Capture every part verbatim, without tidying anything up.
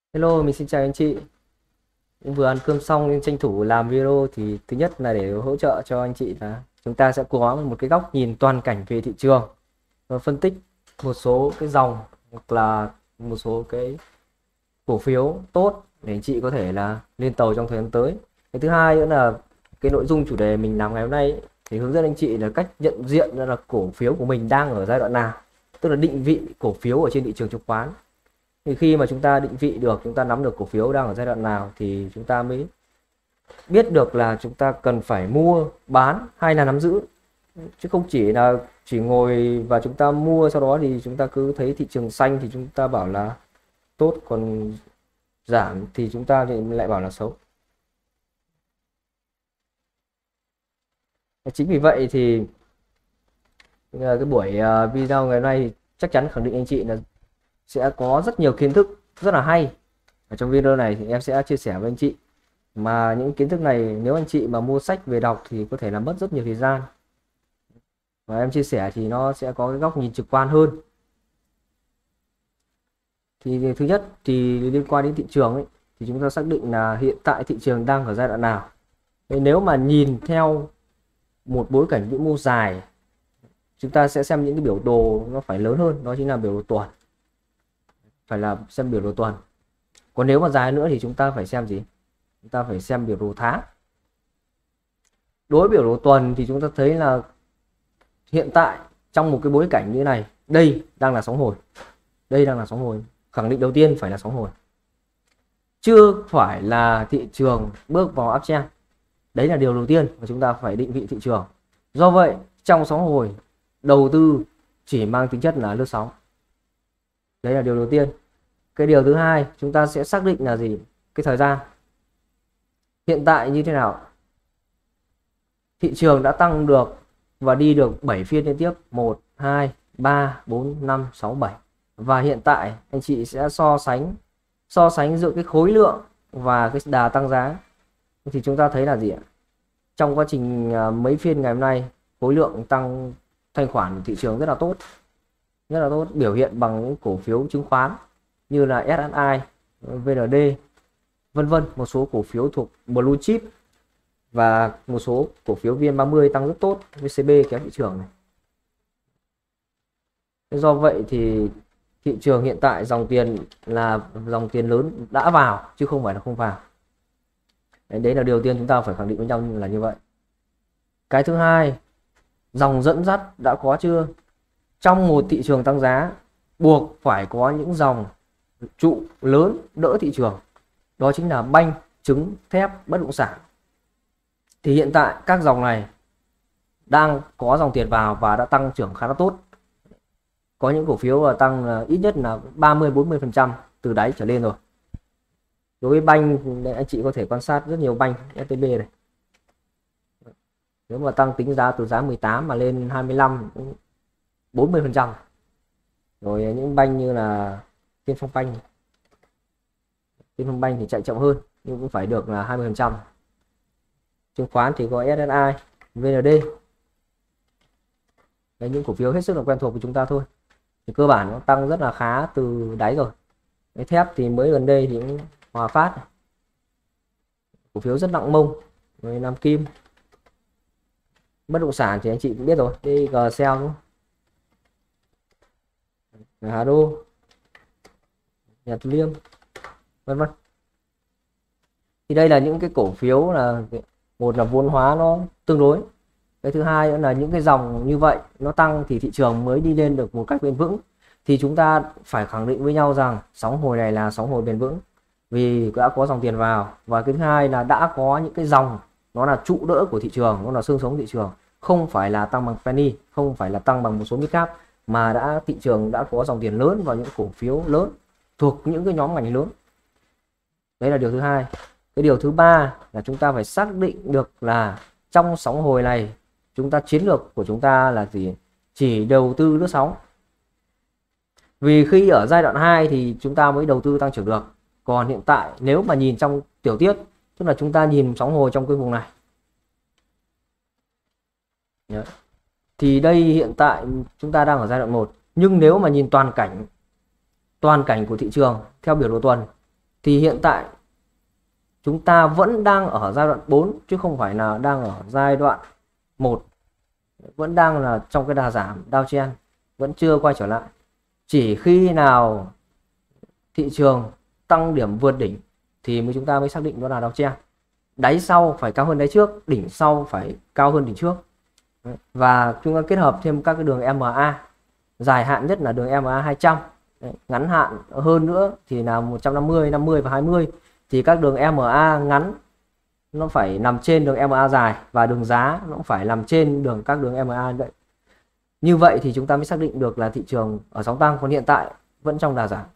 Hello, mình xin chào anh chị. Cũng vừa ăn cơm xong nên tranh thủ làm video thì thứ nhất là để hỗ trợ cho anh chị là chúng ta sẽ có một cái góc nhìn toàn cảnh về thị trường và phân tích một số cái dòng hoặc là một số cái cổ phiếu tốt để anh chị có thể là lên tàu trong thời gian tới. Cái thứ hai nữa là cái nội dung chủ đề mình làm ngày hôm nay ấy, thì hướng dẫn anh chị là cách nhận diện ra là cổ phiếu của mình đang ở giai đoạn nào, tức là định vị cổ phiếu ở trên thị trường chứng khoán. Thì khi mà chúng ta định vị được, chúng ta nắm được cổ phiếu đang ở giai đoạn nào thì chúng ta mới biết được là chúng ta cần phải mua, bán hay là nắm giữ, chứ không chỉ là chỉ ngồi và chúng ta mua sau đó thì chúng ta cứ thấy thị trường xanh thì chúng ta bảo là tốt, còn giảm thì chúng ta thì lại bảo là xấu. Chính vì vậy thì cái buổi à, video ngày hôm nay thì chắc chắn khẳng định anh chị là sẽ có rất nhiều kiến thức rất là hay. Ở trong video này thì em sẽ chia sẻ với anh chị, mà những kiến thức này nếu anh chị mà mua sách về đọc thì có thể là mất rất nhiều thời gian, và em chia sẻ thì nó sẽ có cái góc nhìn trực quan hơn. Thì thứ nhất thì liên quan đến thị trường ấy, thì chúng ta xác định là hiện tại thị trường đang ở giai đoạn nào. Thế nếu mà nhìn theo một bối cảnh vĩ mô dài, chúng ta sẽ xem những cái biểu đồ nó phải lớn hơn, đó chính là biểu đồ tuần, phải là xem biểu đồ tuần. Còn nếu mà dài nữa thì chúng ta phải xem gì? Chúng ta phải xem biểu đồ tháng. Đối với biểu đồ tuần thì chúng ta thấy là hiện tại trong một cái bối cảnh như này, đây đang là sóng hồi, đây đang là sóng hồi. Khẳng định đầu tiên phải là sóng hồi, chưa phải là thị trường bước vào uptrend. Đấy là điều đầu tiên mà chúng ta phải định vị thị trường. Do vậy trong sóng hồi, đầu tư chỉ mang tính chất là lướt sóng. Đấy là điều đầu tiên. Cái điều thứ hai, chúng ta sẽ xác định là gì? Cái thời gian hiện tại như thế nào. Thị trường đã tăng được và đi được bảy phiên liên tiếp, một, hai, ba, bốn, năm, sáu, bảy. Và hiện tại anh chị sẽ so sánh so sánh giữa cái khối lượng và cái đà tăng giá. Thì chúng ta thấy là gì ạ? Trong quá trình mấy phiên ngày hôm nay, khối lượng tăng thanh khoản của thị trường rất là tốt, rất là tốt, biểu hiện bằng những cổ phiếu chứng khoán như là ét en i, vê en đê, vân vân, một số cổ phiếu thuộc blue chip và một số cổ phiếu vê en ba mươi tăng rất tốt, vê xê bê kéo thị trường này. Do vậy thì thị trường hiện tại dòng tiền là dòng tiền lớn đã vào chứ không phải là không vào. Đấy, đấy là điều tiên chúng ta phải khẳng định với nhau là như vậy. Cái thứ hai, dòng dẫn dắt đã có chưa? Trong một thị trường tăng giá buộc phải có những dòng trụ lớn đỡ thị trường, đó chính là banh, trứng, thép, bất động sản. Thì hiện tại các dòng này đang có dòng tiền vào và đã tăng trưởng khá là tốt. Có những cổ phiếu là tăng ít nhất là ba mươi bốn mươi phần trăm từ đáy trở lên rồi. Đối với banh, anh chị có thể quan sát rất nhiều banh ét tê bê này. Nếu mà tăng tính giá từ giá mười tám mà lên hai mươi lăm, bốn mươi phần trăm. Rồi những banh như là Tiên Phong Banh, Tiên Phong Banh thì chạy chậm hơn nhưng cũng phải được là hai mươi phần trăm. Chứng khoán thì có ét en i, vê en đê. Đấy, những cổ phiếu hết sức là quen thuộc với chúng ta thôi. Thì cơ bản nó tăng rất là khá từ đáy rồi. Cái thép thì mới gần đây thì cũng Hòa Phát này, cổ phiếu rất nặng mông. Rồi Nam Kim. Bất động sản thì anh chị cũng biết rồi, đê giê Sell đúng không? Hà Đô, Nhật Liêm, vân vân. Thì đây là những cái cổ phiếu là một là vốn hóa nó tương đối, cái thứ hai nữa là những cái dòng như vậy nó tăng thì thị trường mới đi lên được một cách bền vững. Thì chúng ta phải khẳng định với nhau rằng sóng hồi này là sóng hồi bền vững vì đã có dòng tiền vào, và cái thứ hai là đã có những cái dòng nó là trụ đỡ của thị trường, nó là xương sống thị trường, không phải là tăng bằng penny, không phải là tăng bằng một số midcap, mà đã thị trường đã có dòng tiền lớn vào những cổ phiếu lớn thuộc những cái nhóm ngành lớn. Đấy là điều thứ hai. Cái điều thứ ba là chúng ta phải xác định được là trong sóng hồi này chúng ta chiến lược của chúng ta là gì? Chỉ đầu tư lướt sóng. Vì khi ở giai đoạn hai thì chúng ta mới đầu tư tăng trưởng được. Còn hiện tại nếu mà nhìn trong tiểu tiết, tức là chúng ta nhìn sóng hồi trong cái vùng này. Đấy. Thì đây hiện tại chúng ta đang ở giai đoạn một, nhưng nếu mà nhìn toàn cảnh toàn cảnh của thị trường theo biểu đồ tuần thì hiện tại chúng ta vẫn đang ở giai đoạn bốn chứ không phải là đang ở giai đoạn một, vẫn đang là trong cái đà giảm downtrend, vẫn chưa quay trở lại. Chỉ khi nào thị trường tăng điểm vượt đỉnh thì mới chúng ta mới xác định nó là downtrend. Đáy sau phải cao hơn đáy trước, đỉnh sau phải cao hơn đỉnh trước. Và chúng ta kết hợp thêm các cái đường em a, dài hạn nhất là đường em a hai trăm, ngắn hạn hơn nữa thì là một trăm năm mươi, năm mươi và hai mươi. Thì các đường em a ngắn nó phải nằm trên đường em a dài, và đường giá nó cũng phải nằm trên đường các đường em a vậy. Như vậy thì chúng ta mới xác định được là thị trường ở sóng tăng, còn hiện tại vẫn trong đà giảm.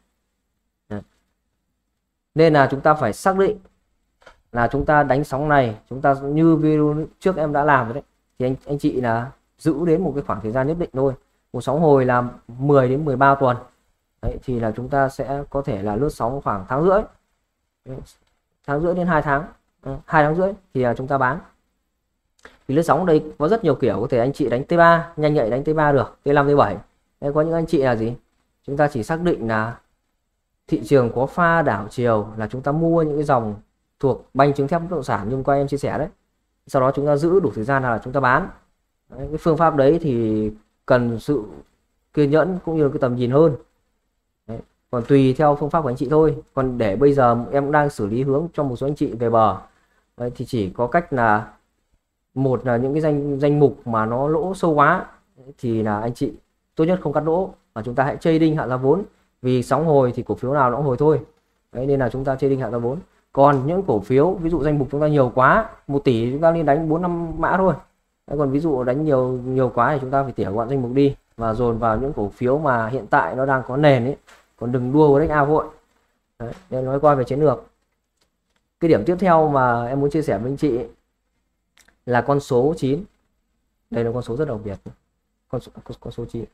Nên là chúng ta phải xác định là chúng ta đánh sóng này, chúng ta như video trước em đã làm rồi đấy, thì anh anh chị là giữ đến một cái khoảng thời gian nhất định thôi. Một sóng hồi là mười đến mười ba tuần. Đấy, thì là chúng ta sẽ có thể là lướt sóng khoảng tháng rưỡi. Đấy, tháng rưỡi đến hai tháng. Đấy, hai tháng rưỡi thì là chúng ta bán. Thì lướt sóng đây có rất nhiều kiểu, có thể anh chị đánh T ba, nhanh nhạy đánh T ba được, T năm, T bảy. Đây có những anh chị là gì? Chúng ta chỉ xác định là thị trường có pha đảo chiều, là chúng ta mua những cái dòng thuộc banh chứng thép bất động sản như hôm qua em chia sẻ đấy. Sau đó chúng ta giữ đủ thời gian là chúng ta bán. Đấy, cái phương pháp đấy thì cần sự kiên nhẫn cũng như cái tầm nhìn hơn. Đấy, còn tùy theo phương pháp của anh chị thôi. Còn để bây giờ em cũng đang xử lý hướng cho một số anh chị về bờ. Đấy, thì chỉ có cách là một là những cái danh danh mục mà nó lỗ sâu quá thì là anh chị tốt nhất không cắt lỗ, và chúng ta hãy trading hạ giá vốn, vì sóng hồi thì cổ phiếu nào nó cũng hồi thôi. Đấy, nên là chúng ta trading hạ giá vốn. Còn những cổ phiếu ví dụ danh mục chúng ta nhiều quá, một tỷ chúng ta nên đánh bốn năm mã thôi. Đấy, còn ví dụ đánh nhiều nhiều quá thì chúng ta phải tỉa gọn danh mục đi và dồn vào những cổ phiếu mà hiện tại nó đang có nền ấy, còn đừng đua với đánh ao vội. Đấy, nên nói qua về chiến lược. Cái điểm tiếp theo mà em muốn chia sẻ với anh chị ấy, là con số chín. Đây là con số rất đặc biệt, con số, con số chín.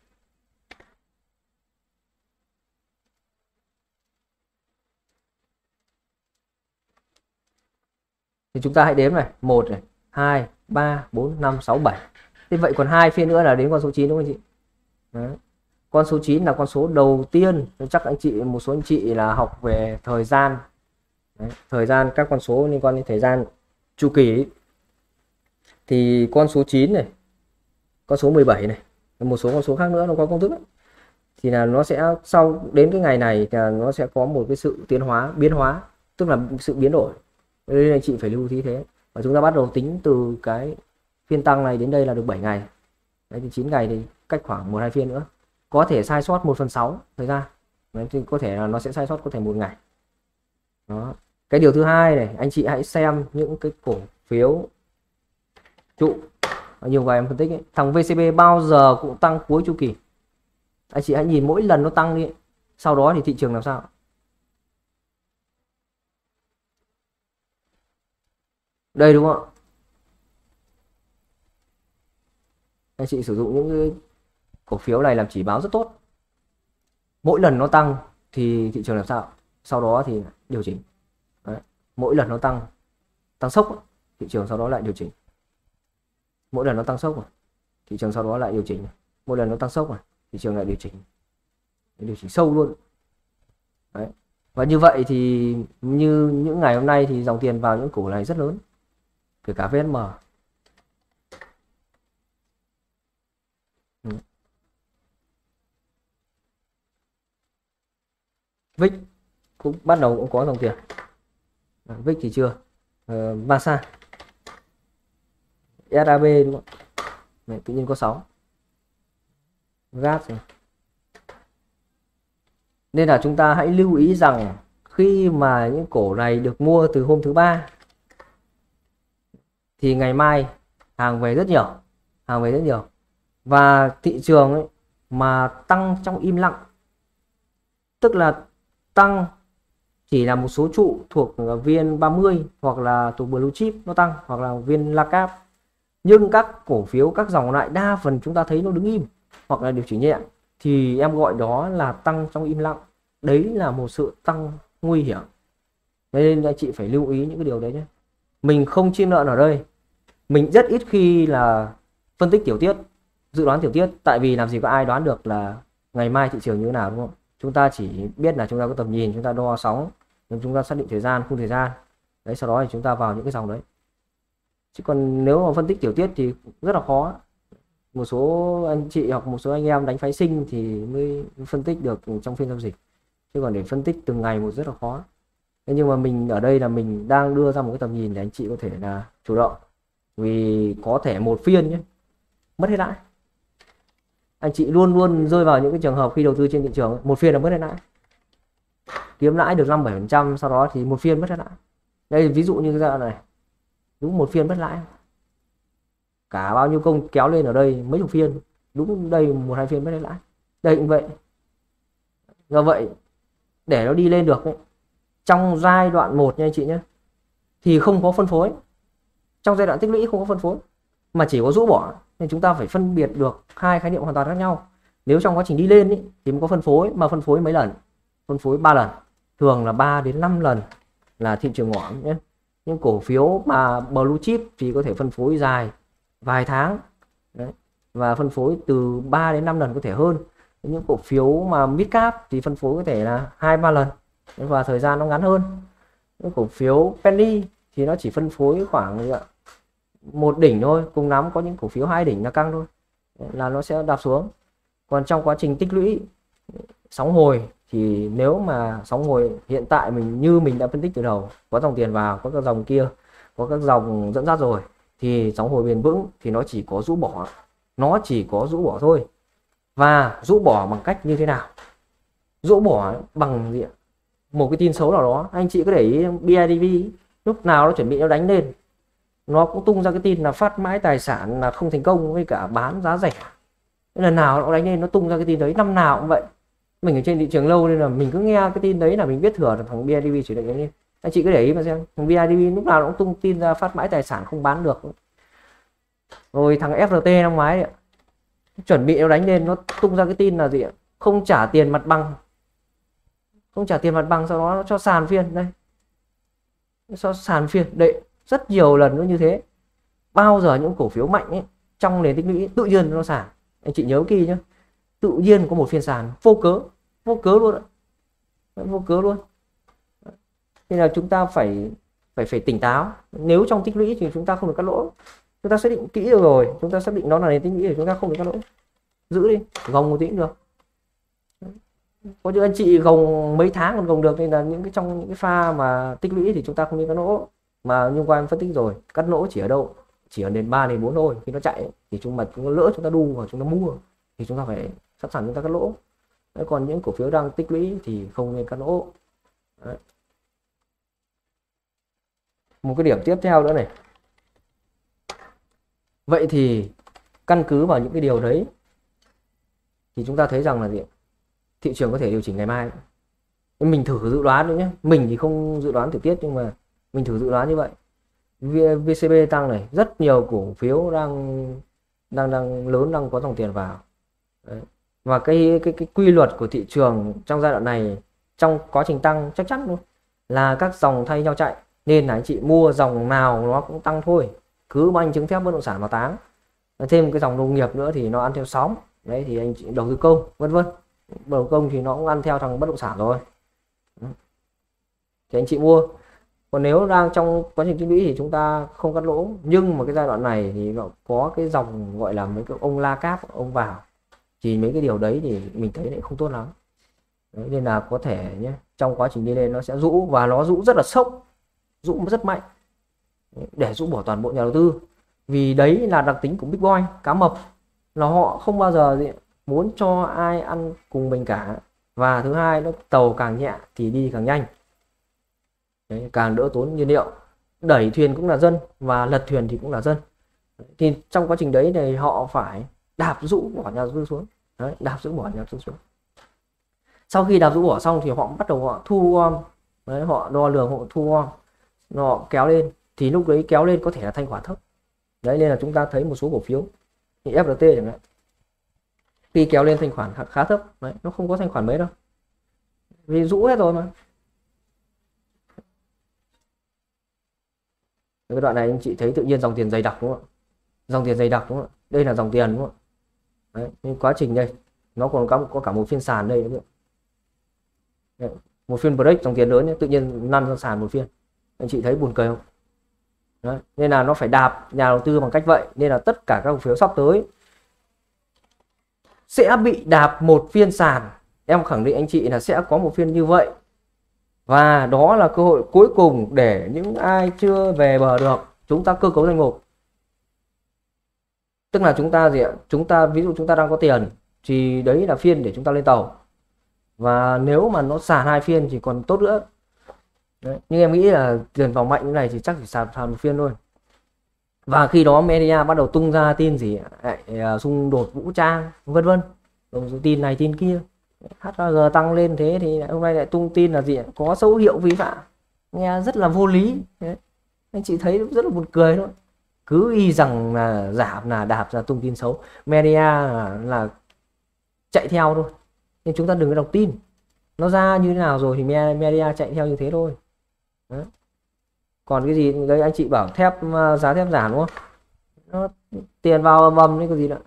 Thì chúng ta hãy đếm này, một này, hai, ba, bốn, năm, sáu, bảy. Thế vậy còn hai phiên nữa là đến con số chín đúng không anh chị? Đấy. Con số chín là con số đầu tiên, chắc anh chị một số anh chị là học về thời gian. Đấy, thời gian, các con số liên quan đến thời gian chu kỳ ấy. Thì con số chín này, con số mười bảy này, một số con số khác nữa nó có công thức ấy. Thì là nó sẽ sau đến cái ngày này là nó sẽ có một cái sự tiến hóa, biến hóa, tức là sự biến đổi. Nên anh chị phải lưu ý thế. Và chúng ta bắt đầu tính từ cái phiên tăng này đến đây là được bảy ngày. Đấy, thì chín ngày thì cách khoảng một hai phiên nữa. Có thể sai sót một phần sáu thời gian. Đấy, thì có thể là nó sẽ sai sót có thể một ngày. Đó. Cái điều thứ hai này, anh chị hãy xem những cái cổ phiếu trụ. Nhiều người em phân tích ấy, thằng vê xê bê bao giờ cũng tăng cuối chu kỳ. Anh chị hãy nhìn mỗi lần nó tăng đi, sau đó thì thị trường làm sao? Đây đúng không ạ? Anh chị sử dụng những cái cổ phiếu này làm chỉ báo rất tốt. Mỗi lần nó tăng thì thị trường làm sao? Sau đó thì điều chỉnh. Đấy. Mỗi lần nó tăng tăng sốc, thị trường sau đó lại điều chỉnh. Mỗi lần nó tăng sốc, thị trường sau đó lại điều chỉnh. Mỗi lần nó tăng sốc, thị trường lại điều chỉnh. Điều chỉnh sâu luôn. Đấy. Và như vậy thì như những ngày hôm nay thì dòng tiền vào những cổ này rất lớn, kể cả vê ét em. Ừ. vê i xê cũng bắt đầu cũng có dòng tiền. vê i xê thì chưa. uh, Masa, ét a bê đúng không? Đấy, tự nhiên có sáu. Gas này. Nên là chúng ta hãy lưu ý rằng khi mà những cổ này được mua từ hôm thứ ba thì ngày mai hàng về rất nhiều, hàng về rất nhiều. Và thị trường ấy mà tăng trong im lặng, tức là tăng chỉ là một số trụ thuộc vê en ba mươi hoặc là thuộc Blue Chip nó tăng, hoặc là viên Lacap, nhưng các cổ phiếu, các dòng lại đa phần chúng ta thấy nó đứng im hoặc là điều chỉnh nhẹ, thì em gọi đó là tăng trong im lặng. Đấy là một sự tăng nguy hiểm. Nên anh chị phải lưu ý những cái điều đấy nhé. Mình không chim lợn ở đây, mình rất ít khi là phân tích tiểu tiết, dự đoán tiểu tiết, tại vì làm gì có ai đoán được là ngày mai thị trường như thế nào, đúng không? Chúng ta chỉ biết là chúng ta có tầm nhìn, chúng ta đo sóng nên chúng ta xác định thời gian, khung thời gian đấy, sau đó thì chúng ta vào những cái dòng đấy. Chứ còn nếu mà phân tích tiểu tiết thì rất là khó. Một số anh chị hoặc một số anh em đánh phái sinh thì mới phân tích được trong phiên giao dịch, chứ còn để phân tích từng ngày một rất là khó. Thế nhưng mà mình ở đây là mình đang đưa ra một cái tầm nhìn để anh chị có thể là chủ động, vì có thể một phiên nhé mất hết lãi. Anh chị luôn luôn rơi vào những cái trường hợp khi đầu tư trên thị trường một phiên là mất hết lãi, kiếm lãi được năm bảy phần trăm, sau đó thì một phiên mất hết lãi. Đây ví dụ như cái giai đoạn này đúng một phiên mất lãi, cả bao nhiêu công kéo lên ở đây mấy chục phiên, đúng đây một hai phiên mất hết lãi. Đây cũng vậy. Do vậy để nó đi lên được ấy, trong giai đoạn một nha anh chị nhé, thì không có phân phối. Trong giai đoạn tích lũy không có phân phối mà chỉ có rũ bỏ, nên chúng ta phải phân biệt được hai khái niệm hoàn toàn khác nhau. Nếu trong quá trình đi lên ý, thì mới có phân phối, mà phân phối mấy lần? Phân phối ba lần, thường là ba đến năm lần là thị trường ngõm nhé. Những cổ phiếu mà blue chip thì có thể phân phối dài vài tháng. Đấy. Và phân phối từ ba đến năm lần có thể hơn. Những cổ phiếu mà mid cap thì phân phối có thể là hai ba lần và thời gian nó ngắn hơn. Những cổ phiếu penny thì nó chỉ phân phối khoảng một đỉnh thôi, cùng lắm có những cổ phiếu hai đỉnh là căng thôi, là nó sẽ đạp xuống. Còn trong quá trình tích lũy sóng hồi thì nếu mà sóng hồi hiện tại mình như mình đã phân tích từ đầu, có dòng tiền vào, có các dòng kia, có các dòng dẫn dắt rồi, thì sóng hồi bền vững thì nó chỉ có rũ bỏ, nó chỉ có rũ bỏ thôi. Và rũ bỏ bằng cách như thế nào? Rũ bỏ bằng gì? Một cái tin xấu nào đó. Anh chị có để ý bê i đê vê lúc nào nó chuẩn bị nó đánh lên, nó cũng tung ra cái tin là phát mãi tài sản là không thành công với cả bán giá rẻ. Lần nào nó đánh lên nó tung ra cái tin đấy, năm nào cũng vậy. Mình ở trên thị trường lâu nên là mình cứ nghe cái tin đấy là mình biết thừa là thằng bê i đê vê chỉ định đánh lên. Anh chị cứ để ý mà xem, thằng bê i đê vê lúc nào nó cũng tung tin ra phát mãi tài sản không bán được. Rồi thằng ép rờ tê năm ngoái đấy, chuẩn bị nó đánh lên nó tung ra cái tin là gì ạ? Không trả tiền mặt bằng. Không trả tiền mặt bằng, sau đó nó cho sàn phiên đây. Nó cho sàn phiên đấy, rất nhiều lần nó như thế. Bao giờ những cổ phiếu mạnh ấy, trong nền tích lũy tự nhiên nó sàn. Anh chị nhớ kỹ nhé, tự nhiên có một phiên sàn vô cớ, vô cớ luôn ạ, vô cớ luôn. Nên là chúng ta phải phải phải tỉnh táo. Nếu trong tích lũy thì chúng ta không được cắt lỗ. Chúng ta xác định kỹ được rồi, chúng ta xác định nó là nền tích lũy thì chúng ta không được cắt lỗ. Giữ đi, gồng một tí cũng được. Có những anh chị gồng mấy tháng còn gồng được, nên là những cái trong những cái pha mà tích lũy thì chúng ta không nên cắt lỗ. Mà như qua em phân tích rồi, cắt lỗ chỉ ở đâu? Chỉ ở nền ba nền bốn thôi. Khi nó chạy thì chúng mà chúng ta lỡ chúng ta đu và chúng ta mua thì chúng ta phải sẵn sàng chúng ta cắt lỗ. Đấy, còn những cổ phiếu đang tích lũy thì không nên cắt lỗ. Đấy. Một cái điểm tiếp theo nữa này. Vậy thì căn cứ vào những cái điều đấy thì chúng ta thấy rằng là gì? Thị trường có thể điều chỉnh ngày mai. Mình thử dự đoán nữa nhé. Mình thì không dự đoán thời tiết, nhưng mà mình thử dự đoán như vậy. vê xê bê tăng này, rất nhiều cổ phiếu đang đang đang lớn đang có dòng tiền vào. Đấy. Và cái cái cái quy luật của thị trường trong giai đoạn này, trong quá trình tăng chắc chắn luôn là các dòng thay nhau chạy, nên là anh chị mua dòng nào nó cũng tăng thôi. Cứ banh chứng thép bất động sản vào táng, thêm cái dòng nông nghiệp nữa thì nó ăn theo sóng. Đấy thì anh chị đầu tư công vân vân, đầu công thì nó cũng ăn theo thằng bất động sản rồi, thì anh chị mua. Còn nếu đang trong quá trình tích lũy thì chúng ta không cắt lỗ. Nhưng mà cái giai đoạn này thì nó có cái dòng gọi là mấy cái ông la cáp ông vào, thì mấy cái điều đấy thì mình thấy lại không tốt lắm. Đấy, nên là có thể nhé, trong quá trình đi lên nó sẽ rũ, và nó rũ rất là sốc, rũ rất mạnh để rũ bỏ toàn bộ nhà đầu tư. Vì đấy là đặc tính của Big Boy, cá mập, là họ không bao giờ gì muốn cho ai ăn cùng mình cả. Và thứ hai, nó tàu càng nhẹ thì đi càng nhanh. Đấy, càng đỡ tốn nhiên liệu. Đẩy thuyền cũng là dân và lật thuyền thì cũng là dân. Thì trong quá trình đấy thì họ phải đạp rũ bỏ nhà đầu tư xuống. Đấy, đạp rũ bỏ nhà đầu tư xuống. Sau khi đạp rũ bỏ xong thì họ bắt đầu họ thu gom. Đấy, họ đo lường, họ thu gom, họ kéo lên. Thì lúc đấy kéo lên có thể là thanh khoản thấp. Đấy, nên là chúng ta thấy một số cổ phiếu như ép rờ tê chẳng hạn, khi kéo lên thanh khoản khá thấp. Đấy, nó không có thanh khoản mấy đâu, vì rũ hết rồi mà. Cái đoạn này anh chị thấy tự nhiên dòng tiền dày đặc đúng không ạ? Dòng tiền dày đặc đúng không ạ? Đây là dòng tiền đúng không ạ? Đấy, nhưng quá trình đây nó còn có, có cả một phiên sàn đây nữa. Đấy, một phiên break dòng tiền lớn nhé, tự nhiên lăn ra sàn một phiên, anh chị thấy buồn cười không? Đấy. Nên là nó phải đạp nhà đầu tư bằng cách vậy, nên là tất cả các cổ phiếu sắp tới sẽ bị đạp một phiên sàn. Em khẳng định anh chị là sẽ có một phiên như vậy, và đó là cơ hội cuối cùng để những ai chưa về bờ được chúng ta cơ cấu danh mục. Tức là chúng ta gì ạ? Chúng ta ví dụ chúng ta đang có tiền thì đấy là phiên để chúng ta lên tàu, và nếu mà nó sàn hai phiên thì còn tốt nữa. Đấy. Nhưng em nghĩ là tiền vào mạnh như này thì chắc chỉ sàn sàn một phiên thôi. Và khi đó media bắt đầu tung ra tin gì lại xung đột vũ trang vân vân, tin này tin kia, hát rờ giê tăng lên thế thì hôm nay lại tung tin là gì có dấu hiệu vi phạm, nghe rất là vô lý. Đấy. Anh chị thấy rất là buồn cười thôi, cứ y rằng là giảm là đạp ra tung tin xấu, media là, là chạy theo thôi. Nhưng chúng ta đừng có đọc tin, nó ra như thế nào rồi thì media chạy theo như thế thôi. Đấy. Còn cái gì đấy anh chị bảo thép, giá thép giảm đúng không, nó tiền vào bầm đấy có gì nữa.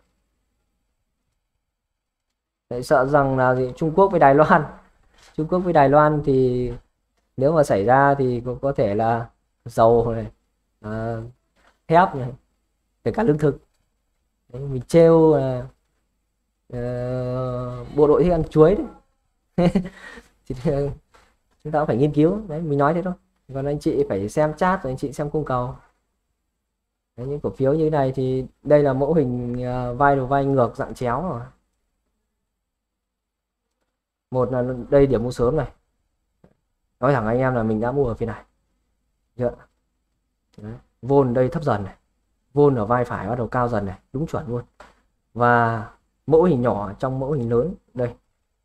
Đấy, sợ rằng là gì Trung Quốc với Đài Loan Trung Quốc với Đài Loan thì nếu mà xảy ra thì có, có thể là dầu này, à, thép này, kể cả lương thực. Đấy, mình trêu là uh, bộ đội thích ăn chuối đấy. Thì chúng ta cũng phải nghiên cứu đấy, mình nói thế thôi. Còn anh chị phải xem chat rồi anh chị xem cung cầu. Đấy, những cổ phiếu như thế này thì đây là mẫu hình uh, vai đầu vai ngược dạng chéo rồi. Một là đây điểm mua sớm này, nói thẳng anh em là mình đã mua ở phiên này. Đấy. Vôn đây thấp dần này, vôn ở vai phải bắt đầu cao dần này, đúng chuẩn luôn. Và mẫu hình nhỏ trong mẫu hình lớn đây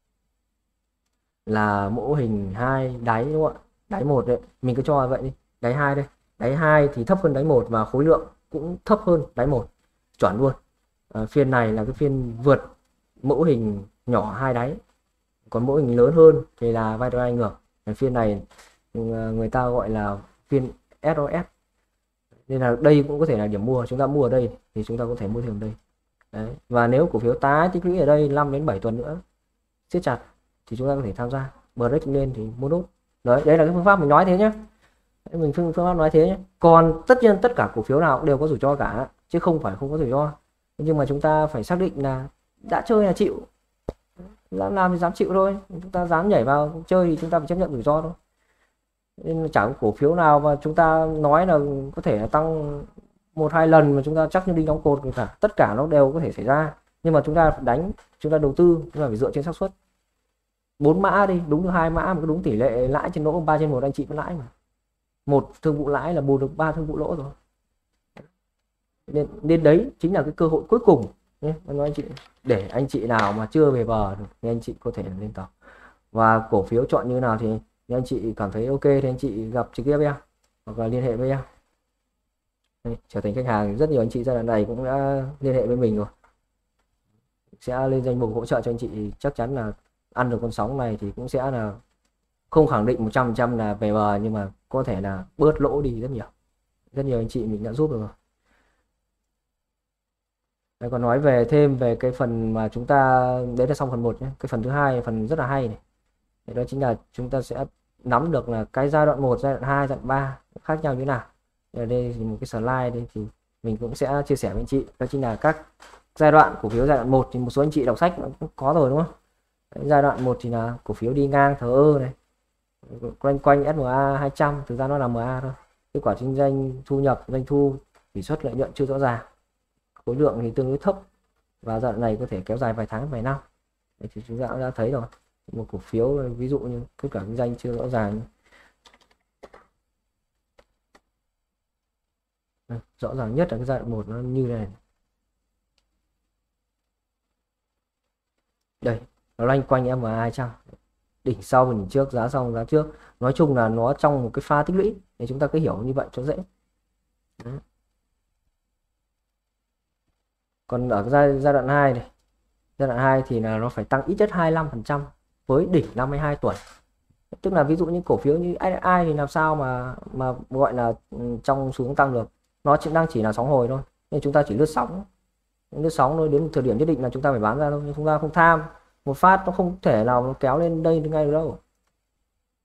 là mẫu hình hai đáy đúng không ạ? Đáy một đấy, mình cứ cho vậy đi. Đáy hai đây, đáy hai thì thấp hơn đáy một và khối lượng cũng thấp hơn đáy một, chuẩn luôn. À, phiên này là cái phiên vượt mẫu hình nhỏ hai đáy, còn mẫu hình lớn hơn thì là vai đai ngược. Cái phiên này người ta gọi là phiên ét o ét, nên là đây cũng có thể là điểm mua. Chúng ta mua ở đây thì chúng ta có thể mua thêm đây. Đấy. Và nếu cổ phiếu tái tích lũy ở đây năm đến bảy tuần nữa siết chặt thì chúng ta có thể tham gia, break lên thì mua nốt. Đấy, đấy là cái phương pháp mình nói thế nhé. Đấy, mình phương, phương pháp nói thế nhé. Còn tất nhiên tất cả cổ phiếu nào cũng đều có rủi ro cả, chứ không phải không có rủi ro. Nhưng mà chúng ta phải xác định là đã chơi là chịu, dám làm thì dám chịu thôi. Chúng ta dám nhảy vào chơi thì chúng ta phải chấp nhận rủi ro thôi. Nên chẳng cổ phiếu nào mà chúng ta nói là có thể là tăng một hai lần mà chúng ta chắc như đinh đóng cột cả. Tất cả nó đều có thể xảy ra, nhưng mà chúng ta phải đánh, chúng ta đầu tư chúng ta phải dựa trên xác suất. Bốn mã đi, đúng được hai mã mà có đúng tỷ lệ lãi trên lỗ ba trên một anh chị vẫn lãi mà. Một thương vụ lãi là bù được ba thương vụ lỗ rồi. Nên, nên đấy chính là cái cơ hội cuối cùng nhé, nói anh chị, để anh chị nào mà chưa về bờ thì anh chị có thể lên tàu. Và cổ phiếu chọn như nào thì anh chị cảm thấy ok thì anh chị gặp trực tiếp em hoặc là liên hệ với em. Đây, trở thành khách hàng, rất nhiều anh chị giai đoạn này cũng đã liên hệ với mình rồi, sẽ lên danh mục hỗ trợ cho anh chị. Chắc chắn là ăn được con sóng này thì cũng sẽ là không khẳng định một trăm phần trăm là về bờ, nhưng mà có thể là bớt lỗ đi rất nhiều. Rất nhiều anh chị mình đã giúp được rồi. Đây, còn nói về thêm về cái phần mà chúng ta, đấy là xong phần một nhé. Cái phần thứ hai, phần rất là hay này, thì đó chính là chúng ta sẽ nắm được là cái giai đoạn một, giai đoạn hai, giai đoạn ba khác nhau như thế nào. Ở đây thì một cái slide đây thì mình cũng sẽ chia sẻ với anh chị, đó chính là các giai đoạn cổ phiếu. Giai đoạn một thì một số anh chị đọc sách cũng có rồi đúng không? Đấy, giai đoạn một thì là cổ phiếu đi ngang thờ ơ này, quanh quanh ét em a hai trăm, thực ra nó là em a thôi. Kết quả kinh doanh, thu nhập, doanh thu, tỷ suất lợi nhuận chưa rõ ràng, khối lượng thì tương đối thấp, và giai đoạn này có thể kéo dài vài tháng vài năm. Đấy, thì chúng ta đã thấy rồi, một cổ phiếu ví dụ như kết quả kinh doanh chưa rõ ràng, đây, rõ ràng nhất là cái giai đoạn một nó như này. Đây, nó loanh quanh em a hai trăm, đỉnh sau và đỉnh trước, giá sau giá trước. Nói chung là nó trong một cái pha tích lũy, để chúng ta cứ hiểu như vậy cho dễ. Đấy. Còn ở giai, giai đoạn hai này, giai đoạn hai thì là nó phải tăng ít nhất hai mươi lăm phần trăm với đỉnh năm mươi hai tuần. Tức là ví dụ như cổ phiếu như ét ét i thì làm sao mà mà gọi là trong xu hướng tăng được, nó chỉ đang chỉ là sóng hồi thôi, nên chúng ta chỉ lướt sóng lướt sóng thôi, đến một thời điểm nhất định là chúng ta phải bán ra thôi. Nhưng chúng ta không tham một phát, nó không thể nào nó kéo lên đây ngay được đâu.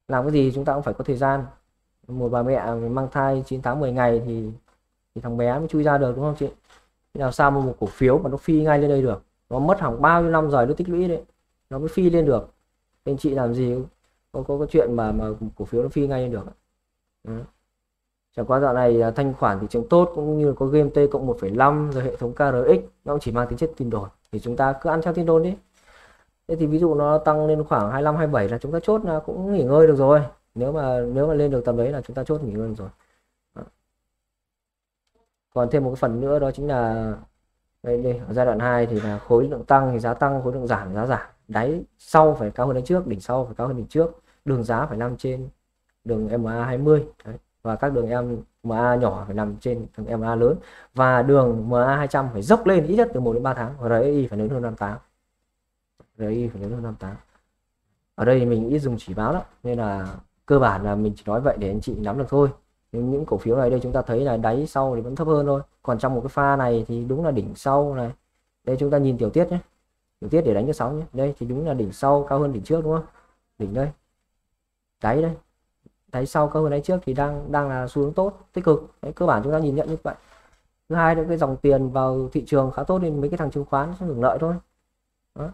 làm cái gì chúng ta cũng phải có thời gian. Một bà mẹ mang thai chín tháng mười ngày thì thì thằng bé mới chui ra được, đúng không chị? Thế nào sao mà một cổ phiếu mà nó phi ngay lên đây được, nó mất hàng bao nhiêu năm rồi nó tích lũy đấy nó mới phi lên được. Anh chị làm gì có có, có chuyện mà mà cổ phiếu nó phi ngay lên được. Ừ. Chẳng qua dạo này thanh khoản thị trường tốt, cũng như có giê em tê cộng một phẩy năm rồi hệ thống ca rờ ích nó cũng chỉ mang tính chất tin đồn, thì chúng ta cứ ăn theo tin đồn đi. Thế thì ví dụ nó tăng lên khoảng hai mươi lăm hai mươi bảy là chúng ta chốt là cũng nghỉ ngơi được rồi. Nếu mà nếu mà lên được tầm đấy là chúng ta chốt nghỉ ngơi được rồi. Đó. Còn thêm một cái phần nữa đó chính là đây, đây ở giai đoạn hai thì là khối lượng tăng thì giá tăng, khối lượng giảm thì giá giảm. Đáy sau phải cao hơn đáy trước, đỉnh sau phải cao hơn đỉnh trước, đường giá phải nằm trên đường e em a hai mươi. Đấy. Và các đường em em a nhỏ phải nằm trên đường em a lớn, và đường em a hai trăm phải dốc lên ít nhất từ một đến ba tháng, và rờ ét i phải lớn hơn năm mươi tám. rờ ét i phải lớn hơn năm mươi tám. Ở đây mình ít dùng chỉ báo đó, nên là cơ bản là mình chỉ nói vậy để anh chị nắm được thôi. Nhưng những cổ phiếu này đây chúng ta thấy là đáy sau thì vẫn thấp hơn thôi, còn trong một cái pha này thì đúng là đỉnh sau này. Đây chúng ta nhìn tiểu tiết nhé, tiểu tiết để đánh cái sóng nhé. Đây thì đúng là đỉnh sau cao hơn đỉnh trước, đúng không? Đỉnh đây, đáy đây, đáy sau cao hơn đáy trước thì đang đang là xu hướng tốt, tích cực. Đấy, cơ bản chúng ta nhìn nhận như vậy. Thứ hai nữa, cái dòng tiền vào thị trường khá tốt nên mấy cái thằng chứng khoán sẽ hưởng lợi thôi. Đó.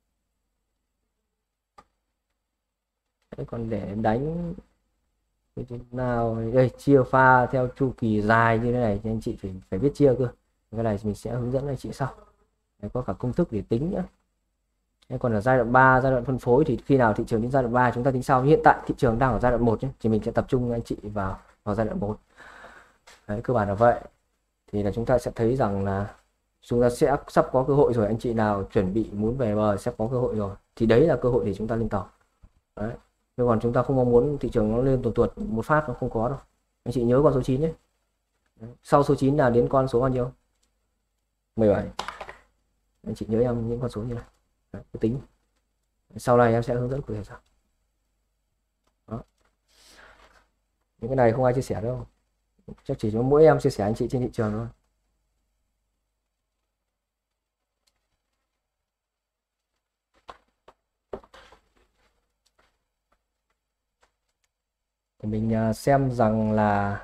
Đấy, còn để đánh thế nào đây, chia pha theo chu kỳ dài như thế này thì anh chị phải phải biết chia cơ. Cái này mình sẽ hướng dẫn anh chị sau. Đấy, có cả công thức để tính nữa. Đấy, còn ở giai đoạn ba, giai đoạn phân phối thì khi nào thị trường đến giai đoạn ba chúng ta tính sau. Hiện tại thị trường đang ở giai đoạn một nhé, thì mình sẽ tập trung anh chị vào vào giai đoạn một. Đấy, cơ bản là vậy. Thì là chúng ta sẽ thấy rằng là chúng ta sẽ sắp có cơ hội rồi. Anh chị nào chuẩn bị muốn về bờ sẽ có cơ hội rồi, thì đấy là cơ hội để chúng ta lên tàu. Đấy. Nhưng còn chúng ta không mong muốn thị trường nó lên tuột tuột một phát, nó không có đâu. Anh chị nhớ con số chín nhé. Đấy. Sau số chín là đến con số bao nhiêu? mười bảy. Anh chị nhớ em những con số như này. Đấy, cứ tính. Sau này em sẽ hướng dẫn cụ thể sao. Đó. Những cái này không ai chia sẻ đâu. Chắc chỉ có mỗi em chia sẻ anh chị trên thị trường thôi. Thì mình xem rằng là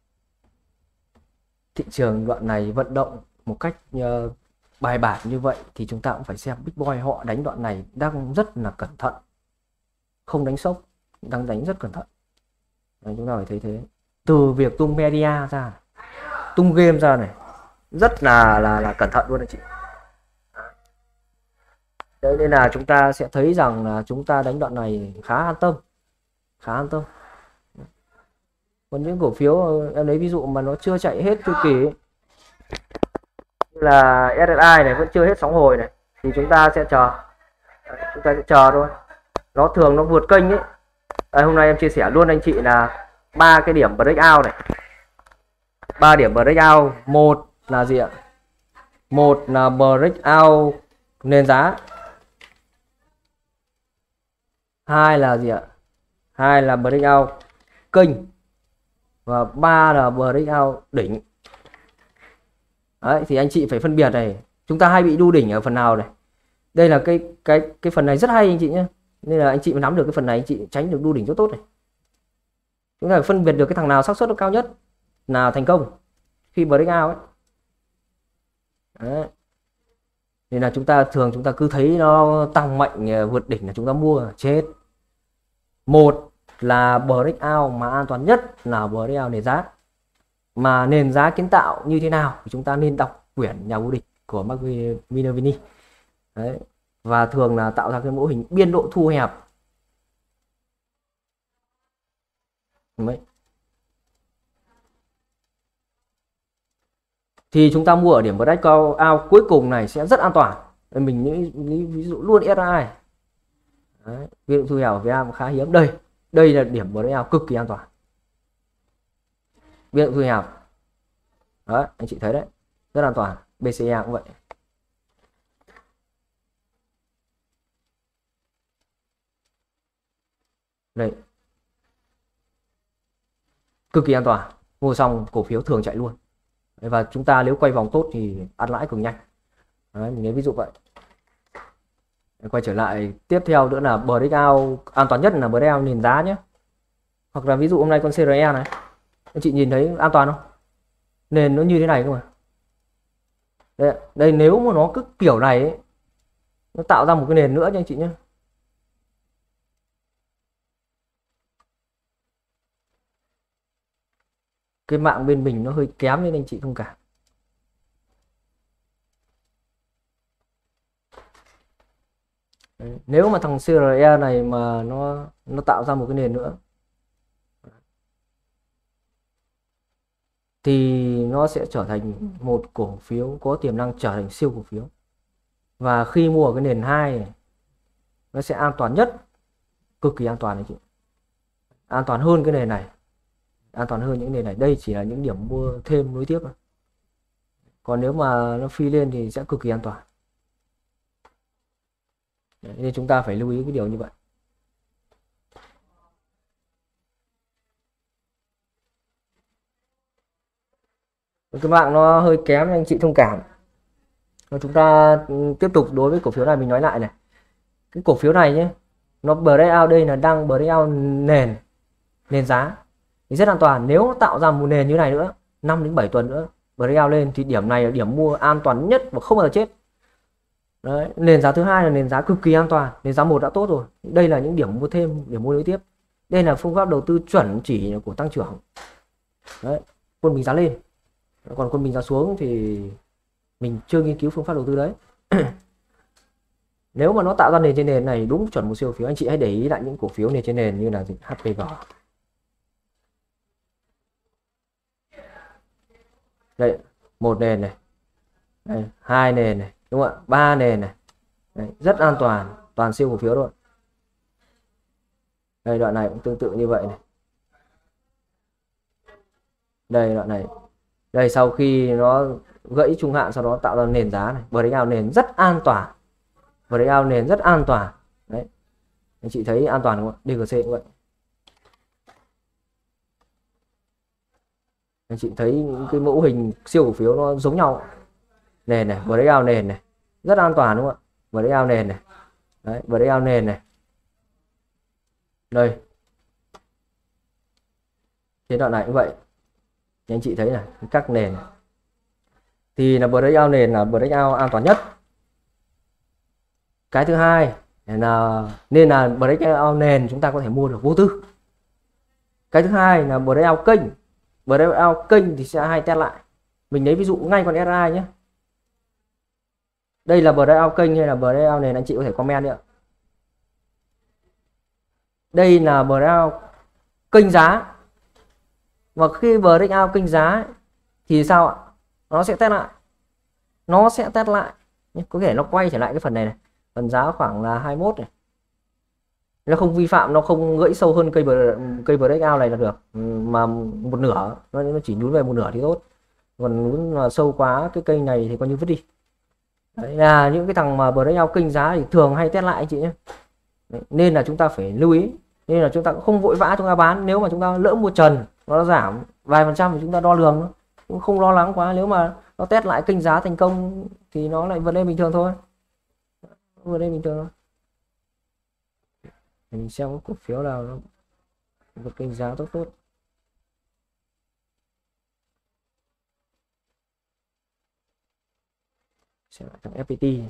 thị trường đoạn này vận động một cách uh, bài bản như vậy thì chúng ta cũng phải xem Big Boy họ đánh đoạn này đang rất là cẩn thận, không đánh sốc, đang đánh rất cẩn thận. Đấy, chúng ta phải thấy thế. Từ việc tung media ra, tung game ra này, rất là là là cẩn thận luôn anh chị. Đấy, nên là chúng ta sẽ thấy rằng là chúng ta đánh đoạn này khá an tâm, khá an tâm. Còn những cổ phiếu em lấy ví dụ mà nó chưa chạy hết chu kỳ ấy, như là ét ét i này vẫn chưa hết sóng hồi này, thì chúng ta sẽ chờ. Đấy, chúng ta sẽ chờ thôi. Nó thường nó vượt kênh ấy. Đấy, hôm nay em chia sẻ luôn anh chị là ba cái điểm breakout này, ba điểm breakout. Một là gì ạ? Một là breakout nền giá. Hai là gì ạ? Hai là breakout kênh. Và ba là breakout đỉnh. Đấy, thì anh chị phải phân biệt này. Chúng ta hay bị đu đỉnh ở phần nào này. Đây là cái cái cái phần này rất hay anh chị nhé. Nên là anh chị nắm được cái phần này, anh chị tránh được đu đỉnh rất tốt này. Chúng ta phải phân biệt được cái thằng nào xác suất nó cao nhất là thành công khi breakout ấy. Đấy. Nên là chúng ta thường chúng ta cứ thấy nó tăng mạnh vượt đỉnh là chúng ta mua, chết. Một là breakout mà an toàn nhất là breakout nền giá. Mà nền giá kiến tạo như thế nào thì chúng ta nên đọc quyển Nhà vô địch của Mark Minervini. Đấy. Và thường là tạo ra cái mô hình biên độ thu hẹp. Đấy. Thì chúng ta mua ở điểm breakout cuối cùng này sẽ rất an toàn. Mình nghĩ ví dụ luôn ét rờ i. Đấy. Biên độ thu hẹp ở Việt Nam khá hiếm. Đây, đây là điểm breakout cực kỳ an toàn. Biên độ thu hẹp. Đấy, anh chị thấy đấy, rất an toàn. bê xê e cũng vậy. Đây, cực kỳ an toàn. Mua xong cổ phiếu thường chạy luôn. Đấy, và chúng ta nếu quay vòng tốt thì ăn lãi cực nhanh. Đấy, mình lấy ví dụ vậy. Đấy, quay trở lại tiếp theo nữa là breakout an toàn nhất là breakout nền giá nhé. Hoặc là ví dụ hôm nay con xê rờ e này, anh chị nhìn thấy an toàn không? Nền nó như thế này cơ mà. Đây, đây nếu mà nó cứ kiểu này ấy, nó tạo ra một cái nền nữa nha anh chị nhé. Cái mạng bên mình nó hơi kém nên anh chị thông cảm. Đấy, nếu mà thằng xê rờ e này mà nó nó tạo ra một cái nền nữa thì nó sẽ trở thành một cổ phiếu có tiềm năng trở thành siêu cổ phiếu. Và khi mua ở cái nền hai này, nó sẽ an toàn nhất, cực kỳ an toàn anh chị. An toàn hơn cái nền này, an toàn hơn những nền này. Đây chỉ là những điểm mua thêm nối tiếp thôi. Còn nếu mà nó phi lên thì sẽ cực kỳ an toàn. Đấy, nên chúng ta phải lưu ý cái điều như vậy. Cái mạng nó hơi kém anh chị thông cảm. Và chúng ta tiếp tục đối với cổ phiếu này mình nói lại này. Cái cổ phiếu này nhé, nó breakout đây là đang breakout nền nền giá thì rất an toàn. Nếu nó tạo ra một nền như này nữa, năm đến bảy tuần nữa breakout lên thì điểm này là điểm mua an toàn nhất và không bao giờ chết. Đấy, nền giá thứ hai là nền giá cực kỳ an toàn. Nền giá một đã tốt rồi. Đây là những điểm mua thêm, điểm mua nối tiếp. Đây là phương pháp đầu tư chuẩn chỉ của tăng trưởng. Đấy, quân bình giá lên. Còn quân bình giá xuống thì mình chưa nghiên cứu phương pháp đầu tư đấy. Nếu mà nó tạo ra nền trên nền này đúng chuẩn một siêu phiếu, anh chị hãy để ý lại những cổ phiếu nền trên nền như là hát pê giê. Đây, một nền này, đây, hai nền này, đúng không ạ? Ba nền này, đấy, rất an toàn, toàn siêu cổ phiếu thôi. Đây đoạn này cũng tương tự như vậy này. Đây đoạn này, đây sau khi nó gãy trung hạn sau đó tạo ra nền giá này, breakout nền rất an toàn, breakout nền rất an toàn. Đấy, anh chị thấy an toàn không ạ? đê giê xê cũng vậy. Anh chị thấy những cái mẫu hình siêu cổ phiếu nó giống nhau. Nền này, breakout nền này, rất an toàn đúng không ạ? Breakout nền này, đấy, breakout nền này. Đây, cái đoạn này cũng vậy. Anh chị thấy này, các nền này. Thì là breakout nền là breakout an toàn nhất. Cái thứ hai là nên là breakout nền chúng ta có thể mua được vô tư. Cái thứ hai là breakout kênh. Breakout kênh thì sẽ hay test lại. Mình lấy ví dụ ngay con ét i nhé. Đây là breakout kênh hay là breakout nền, anh chị có thể comment đi ạ. Đây là breakout kênh giá. Và khi breakout kênh giá thì sao ạ? Nó sẽ test lại. Nó sẽ test lại. Có thể nó quay trở lại cái phần này này. Phần giá khoảng là hai mươi mốt này. Nó không vi phạm, nó không gãy sâu hơn cây cây breakout này là được. Mà một nửa, nó, nó chỉ nhún về một nửa thì tốt. Còn nhún mà sâu quá cái cây này thì coi như vứt đi. Đấy là những cái thằng mà breakout kênh giá thì thường hay test lại anh chị nhé. Đấy, nên là chúng ta phải lưu ý. Nên là chúng ta cũng không vội vã chúng ta bán. Nếu mà chúng ta lỡ mua trần, nó giảm vài phần trăm thì chúng ta đo lường. Cũng không lo lắng quá. Nếu mà nó test lại kênh giá thành công thì nó lại vượt lên bình thường thôi. Vượt lên bình thường thôi. Mình xem có cổ phiếu nào nó vượt kênh giá tốt tốt. Xem lại thằng ép pê tê.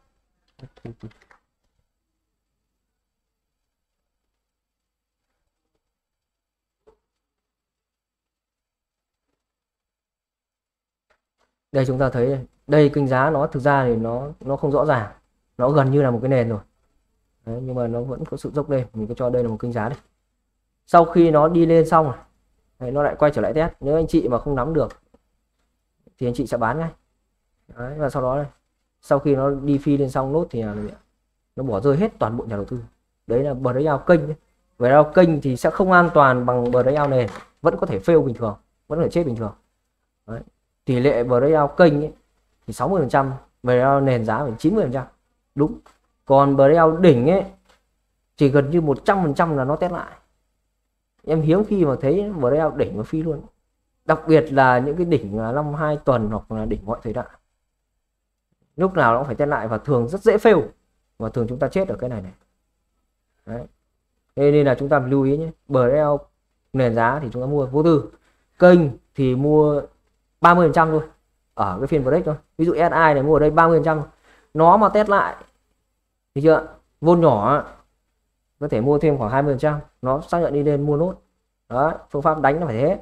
Đây chúng ta thấy đây, đây kênh giá nó thực ra thì nó nó không rõ ràng, nó gần như là một cái nền rồi. Đấy, nhưng mà nó vẫn có sự dốc lên, mình cứ cho đây là một kênh giá đây. Sau khi nó đi lên xong rồi, đấy, nó lại quay trở lại test. Nếu anh chị mà không nắm được thì anh chị sẽ bán ngay. Đấy, và sau đó đây, sau khi nó đi phi lên xong nốt thì nó bỏ rơi hết toàn bộ nhà đầu tư. Đấy là breakout kênh. Breakout kênh thì sẽ không an toàn bằng breakout nền, vẫn có thể fail bình thường, vẫn có thể chết bình thường. Đấy. Tỷ lệ breakout kênh ấy, thì sáu mươi phần trăm, breakout nền giá phải chín mươi phần trăm. Đúng. Còn breakout đỉnh ấy chỉ gần như một trăm phần trăm là nó test lại. Em hiếm khi mà thấy breakout đỉnh mà phi luôn. Đặc biệt là những cái đỉnh là năm hai tuần hoặc là đỉnh mọi thời đại. Lúc nào nó cũng phải test lại và thường rất dễ fail. Và thường chúng ta chết ở cái này này. Đấy. Nên là chúng ta lưu ý nhé. Breakout nền giá thì chúng ta mua vô tư. Kênh thì mua ba mươi phần trăm thôi ở cái phiên break thôi. Ví dụ ét i này mua ở đây ba mươi phần trăm, nó mà test lại thì chưa, vôn nhỏ có thể mua thêm khoảng hai mươi phần trăm, nó xác nhận đi lên mua nốt. Đó, phương pháp đánh nó phải thế.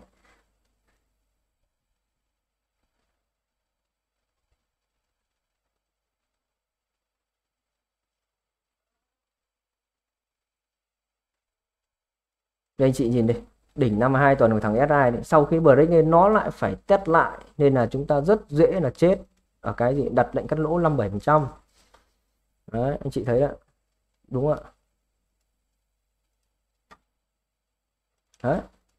Đây anh chị nhìn đây, đỉnh năm mươi hai tuần của thằng ét i này, sau khi break lên nó lại phải test lại, nên là chúng ta rất dễ là chết ở cái gì đặt lệnh cắt lỗ năm mươi bảy phần trăm. Đấy, anh chị thấy đó, đúng ạ. Đấy.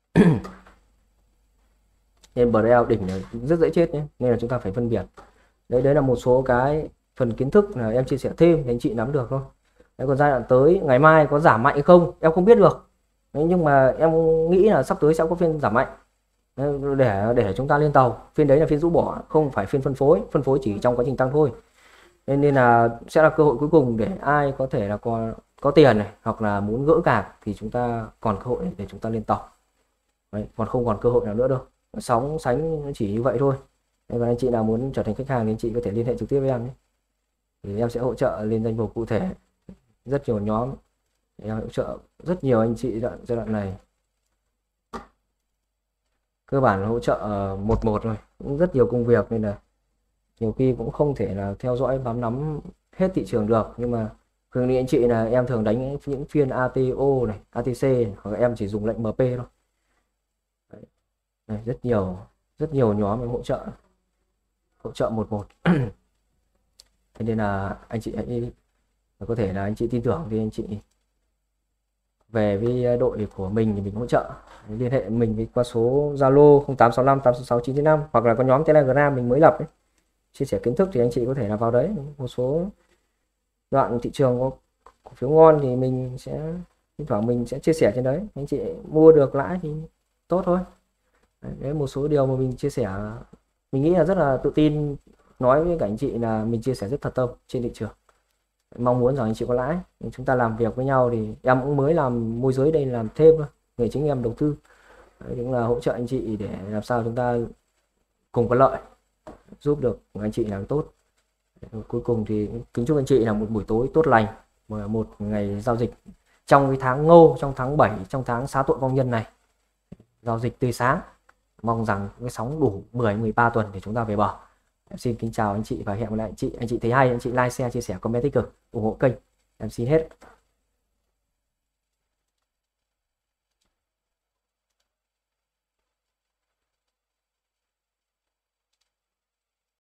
Nên bờ đeo đỉnh là rất dễ chết nhé, nên là chúng ta phải phân biệt. Đấy, đấy là một số cái phần kiến thức là em chia sẻ thêm để anh chị nắm được thôi. Đấy, còn giai đoạn tới ngày mai có giảm mạnh không em không biết được. Đấy, nhưng mà em nghĩ là sắp tới sẽ có phiên giảm mạnh. Đấy, để để chúng ta lên tàu. Phiên đấy là phiên rũ bỏ, không phải phiên phân phối. Phân phối chỉ trong quá trình tăng thôi. Nên, nên là sẽ là cơ hội cuối cùng để ai có thể là có có tiền này hoặc là muốn gỡ cạc thì chúng ta còn cơ hội để chúng ta lên tàu. Đấy, còn không còn cơ hội nào nữa đâu. Sóng sánh chỉ như vậy thôi. Nên còn anh chị nào muốn trở thành khách hàng thì anh chị có thể liên hệ trực tiếp với em nhé. Thì em sẽ hỗ trợ lên danh mục cụ thể, rất nhiều nhóm, em hỗ trợ rất nhiều anh chị đoạn giai đoạn này. Cơ bản hỗ trợ một một thôi, cũng rất nhiều công việc nên là nhiều khi cũng không thể là theo dõi bám nắm hết thị trường được. Nhưng mà thường thì anh chị là em thường đánh những phiên a tê o này, a tê xê này, hoặc em chỉ dùng lệnh em pê thôi. Đấy. Đây, rất nhiều rất nhiều nhóm em hỗ trợ hỗ trợ một một. Thế nên là anh chị hãy có thể là anh chị tin tưởng thì anh chị về với đội của mình thì mình hỗ trợ, liên hệ mình với qua số Zalo không tám sáu năm tám sáu sáu chín chín năm hoặc là có nhóm Telegram mình mới lập ấy. Chia sẻ kiến thức thì anh chị có thể là vào đấy. Một số đoạn thị trường có cổ phiếu ngon thì mình sẽ thỉnh thoảng mình sẽ chia sẻ trên đấy, anh chị mua được lãi thì tốt thôi. Đấy, một số điều mà mình chia sẻ mình nghĩ là rất là tự tin nói với cả anh chị là mình chia sẻ rất thật tâm trên thị trường, mong muốn rằng anh chị có lãi. Chúng ta làm việc với nhau thì em cũng mới làm môi giới đây, làm thêm thôi, nghề chính em đầu tư. Đấy, cũng là hỗ trợ anh chị để làm sao chúng ta cùng có lợi, giúp được anh chị làm tốt. Cuối cùng thì kính chúc anh chị là một buổi tối tốt lành, một ngày giao dịch trong cái tháng Ngô, trong tháng bảy, trong tháng xá tội vong nhân này, giao dịch tươi sáng. Mong rằng cái sóng đủ mười mười ba tuần để chúng ta về bờ. Em xin kính chào anh chị và hẹn gặp lại anh chị. Anh chị thấy hay anh chị like, share, chia sẻ, comment tích cực, ủng hộ kênh. Em xin hết.